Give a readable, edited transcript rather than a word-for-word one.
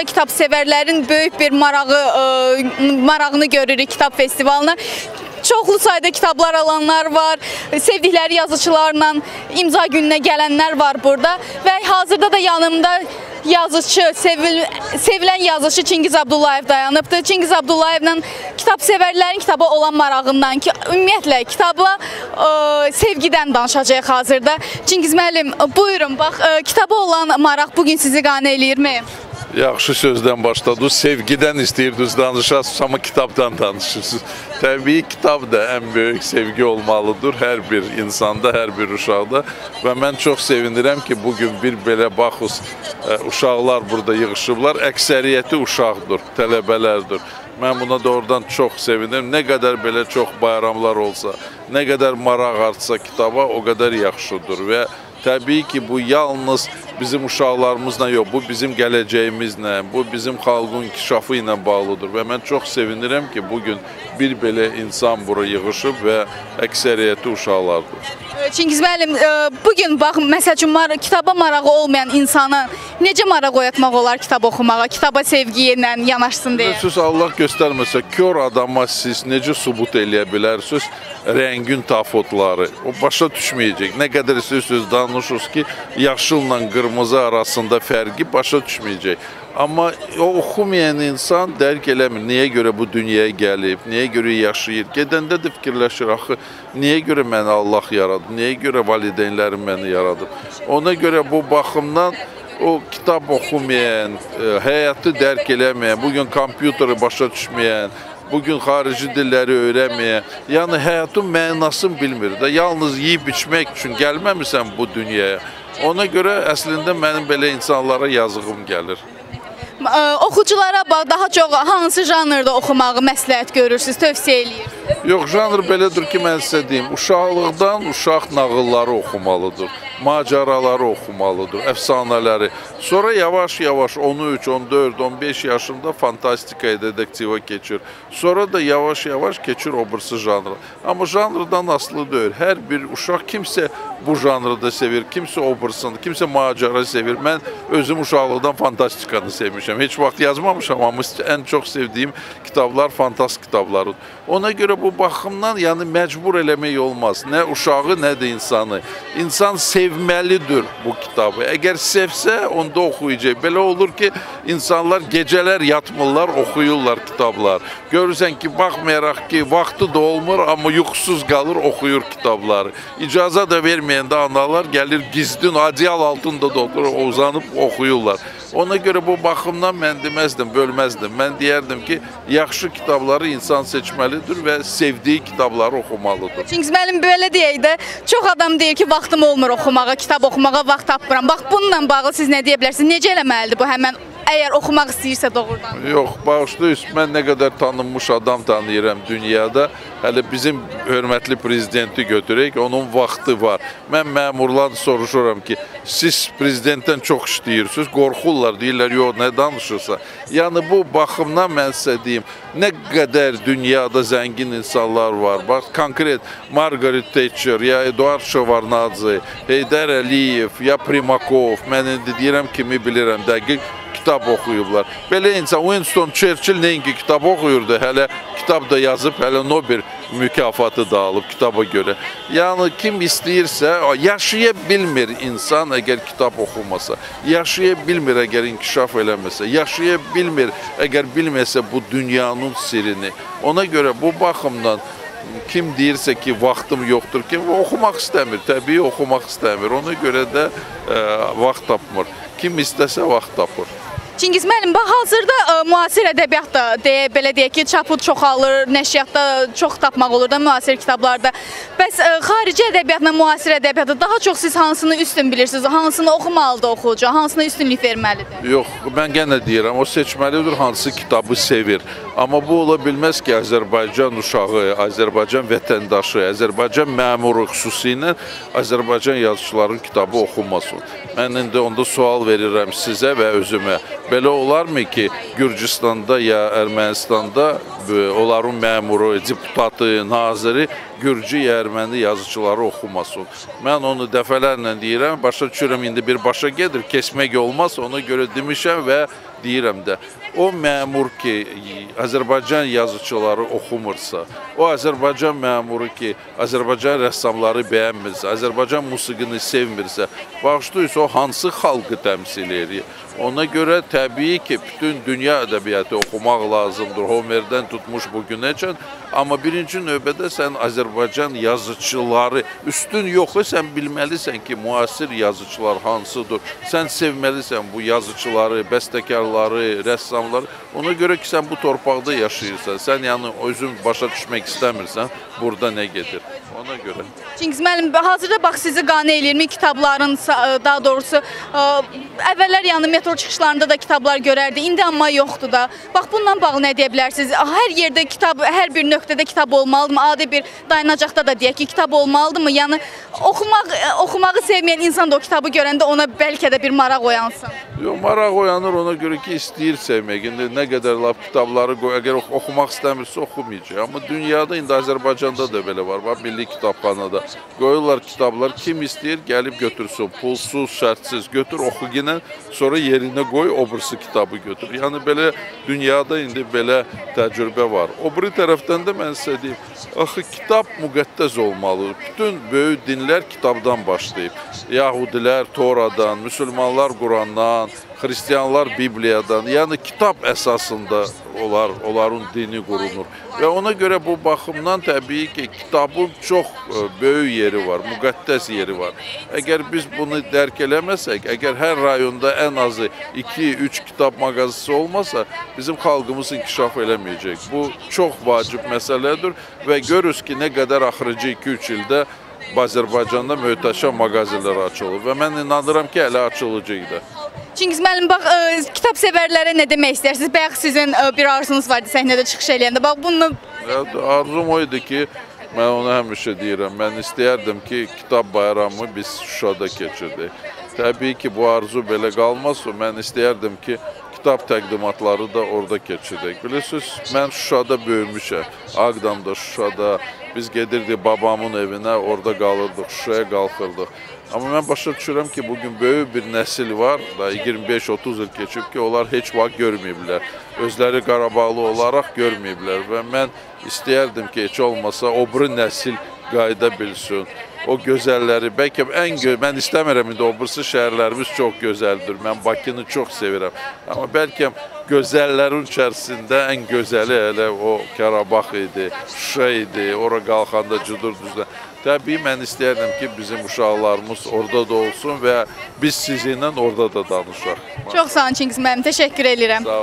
Kitab sevərlərin böyük bir marağını görürük kitab festivalına. Çoxlu sayda kitablar alanlar var, sevdikləri yazıçılarla imza gününə gələnlər var burada və hazırda da yanımda yazıcı, sevilən yazıcı Çingiz Abdullayev dayanıbdır. Çingiz Abdullayevlə kitab sevərlərin kitaba olan marağından ki, ümumiyyətlə kitabla sevgidən danışacağıq hazırda. Çingiz müəllim, buyurun, bax, kitaba olan maraq bugün sizi qane eləyirmi? Yaxşı sözdən başladınız, sevgidən istəyirdiniz danışasınız, amma kitabdan danışırsınız. Təbii kitab da ən böyük sevgi olmalıdır hər bir insanda, hər bir uşaqda və mən çox sevinirəm ki, bugün bir belə baxız, uşaqlar burada yığışıblar, əksəriyyəti uşaqdır, tələbələrdir. Mən buna doğrudan çox sevinirəm. Nə qədər belə çox bayramlar olsa, nə qədər maraq artsa kitaba, o qədər yaxşıdır və təbii ki, bu yalnız bizim uşaqlarımızla yox, bu bizim gələcəyimizlə, bu bizim xalqın inkişafı ilə bağlıdır və mən çox sevinirəm ki, bugün bir belə insan bura yığışıb və əksəriyyəti uşaqlardır. Çingiz müəllim, bugün bax, məsəl üçün kitaba marağı olmayan insana necə maraq oyatmaq olar kitab oxumağa, kitaba sevgi ilə yanaşsın deyə? Siz Allah göstərməsə, kör adama siz necə sübut eləyə bilərsiniz rəngin tafotları? O başa düşməyəcək. Nə qədər söz danışırsınız ki, yaşılla qırmızı arasında fərqi başa düşməyəcək. Amma o oxumayan insan dərk eləmir. Niyə görə bu dünyaya gəlib, niyə görə yaşayır? Gedəndə də fikirləşir, axı, niyə görə məni Allah yaradıb, niyə görə valideynlərim məni yaradıb? Ona görə bu baxımdan o kitab oxumayan, həyatı dərk eləməyən, bugün kompüteri başa düşməyən, bugün xarici dilləri öyrənməyən, yəni həyatın mənasını bilmir də, yalnız yeyib içmək üçün gəlməmirsən bu dünyaya. Ona görə əslində mənim belə insanlara yazığım gəlir. Oxuculara daha çox hansı janrda oxumağı məsləhət görürsünüz, tövsiyə eləyirsiniz? Yox, janr belədir ki, mən sizə deyim, uşaqlıqdan uşaq nağılları oxumalıdır, macəraları oxumalıdır, əfsanələri. Sonra yavaş-yavaş 13, 14, 15 yaşında fantastikaya, detektiva keçir. Sonra da yavaş-yavaş keçir o birisi janrı. Amma janrdan asılı deyil. Hər bir uşaq kimsə bu janrı da sevir, kimsə o birisini, kimsə macəra sevir. Mən özüm uşaqlıqdan fantastikanı sevmişəm. Heç vaxt yazmamışam, amma ən çox sevdiyim kitablar fantastik kitablarıdır. Ona görə bu baxımdan yəni məcbur eləmək olmaz. Nə uşağı, nə də insanı. İnsan sevməlidir bu kitabı. Əgər sevsə, onda oxuyacaq. Belə olur ki, insanlar gecələr yatmırlar, oxuyurlar kitablar. Görürsən ki, baxmayaraq ki, vaxtı da olmur, amma yuxusuz qalır, oxuyur kitabları. İcaza da verməyəndə analar gəlir, gizdin, adiyal altında da oturur, uzanıb oxuyurlar. Ona görə bu baxımdan mən deməzdim, bölməzdim. Mən deyərdim ki, yaxşı kitabları insan seçməlidir və sevdiyi kitabları oxumalıdır. Çingiz müəllim, belə deyək də, çox adam deyir ki, vaxtım olmur oxumağa, kitab oxumağa vaxt tapmıram. Bax, bununla bağlı siz nə deyə bilərsiniz? Necə eləməlidir bu həmən, əgər oxumaq istəyirsə doğrudan? Yox, bağışlayın, mən nə qədər tanınmış adam tanıyıram dünyada. Hələ bizim hörmətli prezidenti götürək, onun vaxtı var. Mən məmurlardan soruşuram ki, siz prezidentdən çox işləyirsiniz, qorxurlar, deyirlər, yox, nə danışırsa. Yəni bu baxımdan mən sizə deyim, nə qədər dünyada zəngin insanlar var. Bax, konkret Margaret Thatcher, ya Eduard Şevarnadze, Heydər Əliyev, ya Primakov, mən indi deyirəm kimi bilirəm, dəqiq kitab oxuyublar. Belə insan, Winston Churchill nəinki kitab oxuyurdu, hələ kitab da yazıb, hələ Nobel mükafatı da alıb kitaba görə. Yəni, kim istəyirsə, yaşaya bilmir insan əgər kitab oxumasa, yaşaya bilmir əgər inkişaf eləməsə, yaşaya bilmir əgər bilməsə bu dünyanın sirrini. Ona görə bu baxımdan kim deyirsə ki, vaxtım yoxdur ki, oxumaq istəmir, təbii oxumaq istəmir. Ona görə də vaxt tapmır. Kim istəsə vaxt tapır. Çingiz müəllim, bax, hazırda müasir ədəbiyyat da, belə deyək ki, çapı çoxalır, nəşriyyatda çox tapmaq olur da müasir kitablarda. Bəs xarici ədəbiyyatla müasir ədəbiyyatda daha çox siz hansını üstün bilirsiniz? Hansını oxumalıdır oxucu? Hansına üstünlük verməlidir? Yox, mən yenə deyirəm, o seçməlidir hansı kitabı sevir. Amma bu ola bilməz ki, Azərbaycan uşağı, Azərbaycan vətəndaşı, Azərbaycan məmuru xüsusilə Azərbaycan yazıçıların kitabı oxumasın. Mən indi onda sual verirəm sizə və özümə. Belə olarmı ki, Gürcüstanda ya Ermənistanda onların məmuru, deputatı, naziri Gürcü, erməni yazıçıları oxumasın. Mən onu dəfələrlə deyirəm, başa düşürəm, indi bir başa gedir, kesmək olmaz, ona görə demişəm və deyirəm də, o məmur ki, Azərbaycan yazıçıları oxumursa, o Azərbaycan məmuru ki, Azərbaycan rəssamları bəyənmirsə, Azərbaycan musiqini sevmirsə, bağışlayırsa o hansı xalqı təmsil edir? Ona görə təbii ki, bütün dünya ədəbiyyatı oxumaq lazımdır, Homerdən tutmuş bugünəcən. Amma birinci növbədə sən Azərbaycan yazıçıları üstün yox, sən bilməlisən ki, müasir yazıçılar hansıdır. Sən sevməlisən bu yazıçıları, bəstəkarları, rəssamları. Ona görə ki, sən bu torpaqda yaşayırsan, sən yəni özün başa düşmək istəmirsən, burada nə gedir? Ona görə. Çingiz müəllim, hazırda bax sizi qane eləyirmi kitabların, daha doğrusu əvvəllər yəni metro çıxışlarında da kitablar görərdi, indi amma yoxdur da. Bax bununla bağlı nə deyə bilərsiniz? Hər yerdə kitab, hər bir nöqtədə kitab olmalıdırmı? Adi bir dayanacaqda da deyək ki, kitab olmalıdırmı? Yəni oxumağı sevməyən insan da o kitabı görəndə ona bəlkə də bir maraq oyansın. Yox, maraq oyanır ona görə ki, istəyir sevmək. İndi nə qədər laf kitabları qoy, əgər oxumaq istəmirsə oxumayacaq. Amma dünyada indi Azərbaycanda da belə var. Bax, Milli Kitabxanada qoyurlar kitablar, kim istəyir gəlib götürsün, pulsuz, şərtsiz götür, oxu yenə, sonra yerinə qoy, o birisi kitabı götür. Yəni belə dünyada indi belə təcrübə var. O biri tərəfdən də mən sizə deyim, axı kitab müqəddəs olmalıdır. Bütün böyük dinlər kitabdan başlayıb. Yahudilər Toradan, müsəlmanlar Qurandan, Xristianlar Bibliyadan, yəni kitab əsasında onların dini qurulur. Və ona görə bu baxımdan təbii ki, kitabın çox böyük yeri var, müqəddəs yeri var. Əgər biz bunu dərk eləməsək, əgər hər rayonda ən azı 2-3 kitab mağazası olmasa, bizim xalqımız inkişaf eləməyəcək. Bu çox vacib məsələdir və görürüz ki, nə qədər axırıcı 2-3 ildə Azərbaycanda möhtəşəm mağazalar açılır və mən inanıram ki, hələ açılacaq da. Çingiz müəllim, bax, kitab sevərlərə nə demək istəyirsiniz? Bayaq sizin bir arzunuz vardı səhnədə çıxış eləyəndə. Bax, bunu... Arzum o idi ki, mən onu həmişə deyirəm, mən istəyərdim ki, kitab bayramı biz Şuşada keçirdik. Təbii ki, bu arzu belə qalmazsa, mən istəyərdim ki, kitab təqdimatları da orada keçirdik. Bilirsiniz, mən Şuşada böyümüşəm, Ağdamda, Şuşada. Biz gedirdik babamın evinə, orada qalırdıq, Şuşaya qalxırdıq. Amma mən başa düşürəm ki, bugün böyük bir nəsil var, da 25-30 il keçib ki, onlar heç vaxt görməyiblər. Özləri Qarabağlı olaraq görməyiblər və mən istəyərdim ki, heç olmasa o biri nəsil qayıda bilsin. O gözəlləri, bəlkə mən istəmirəm, indi o birisi şəhərlərimiz çox gözəldir. Mən Bakını çox sevirəm. Amma bəlkə gözəllərin içərisində ən gözəli elə o Qarabağ idi, Şuşa idi, ora qalxanda cüdur düzdən. Təbii mən istəyərdim ki, bizim uşaqlarımız orada da olsun və biz sizinlə orada da danışaq. Çox sağ olun Çingiz müəllim, təşəkkür edirəm.